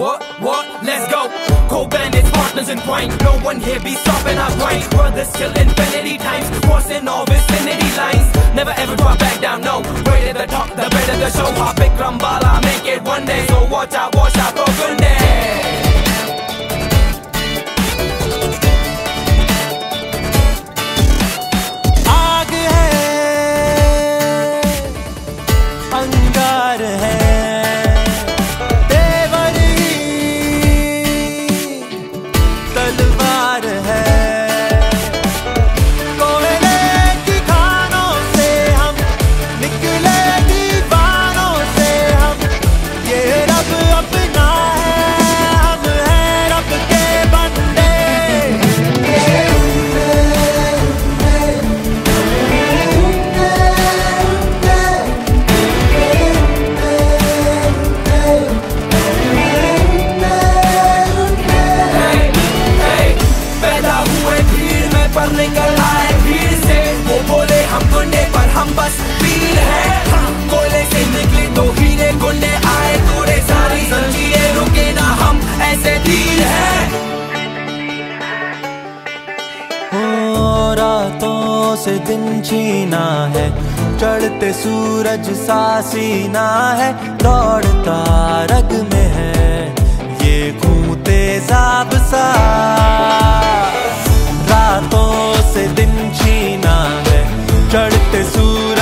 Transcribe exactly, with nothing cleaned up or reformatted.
what, what, let's go. Co-bandits, partners in point. No one here be stopping our grind. Brothers till infinity times, crossing all vicinity lines. Never ever drop back down, no. Right at the top, the better the show. Hop Vikram Bala, make it one day. So watch out, watch out for goodness. अंगार है तेवर ही तलवार है कोयले की खानों से हम निकले दीवानों से हम ये रब अपना है हम हैं रब के बंदे पर निकल आए भीड़ से वो बोले हम गुंडे पर हम बस वीर हैं कोयले से निकले दो हीरे गुंडे आए तोड़े सारी जंजीरें रुके ना हम ऐसे धीर हैं हो रातों से दिन छीना है चढ़ते सूरज सा सीना है दौड़ता रग में है ये खूं तेजाब सा रातों से दिन छीना है चढ़ते सूरज